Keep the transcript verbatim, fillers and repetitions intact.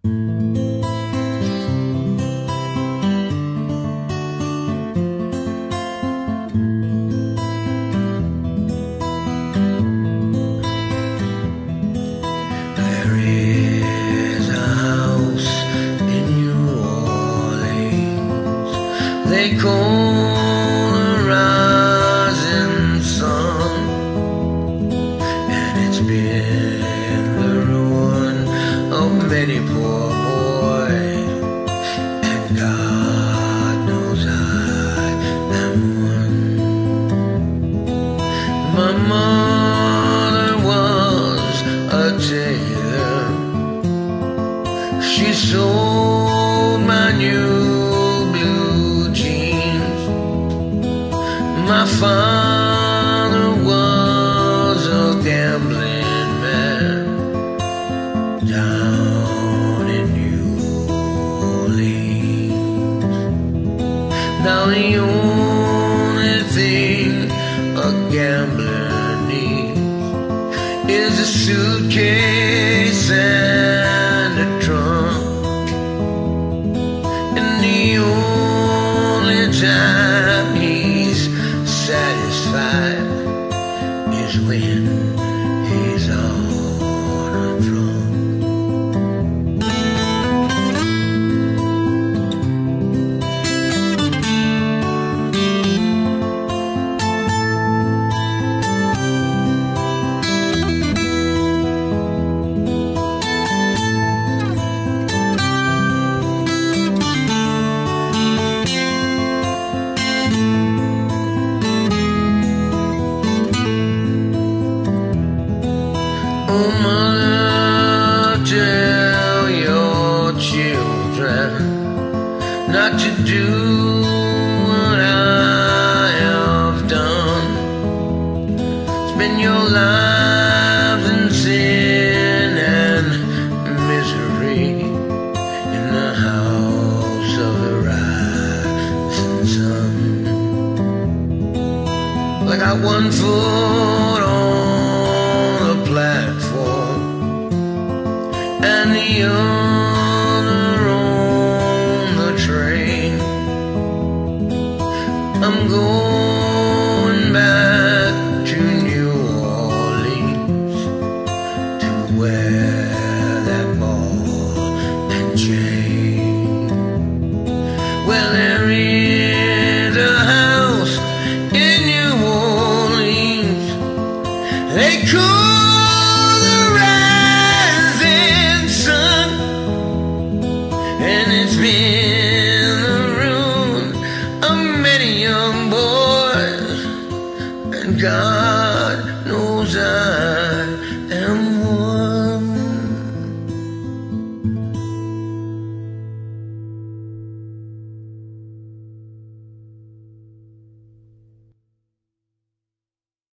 There is a house in New Orleans they call a rising sun, and it's been the ruin of many poor boys, and God knows I am one. My mother was a tailor. She sold my new blue jeans. My father was a gambling man down in New Orleans. Now the only thing a gambler needs is a suitcase and a trunk, and the only time he's satisfied is when he's on a drunk. Oh, mother, tell your children not to do what I have done. Spend your lives in sin and misery in the house of the rising sun. I got one foot on the platform and the other on the train. I'm going back to New Orleans to wear that ball and chain. Well, there is a house in New Orleans they call the rising sun, and it's been the ruin of many young boys, and God knows I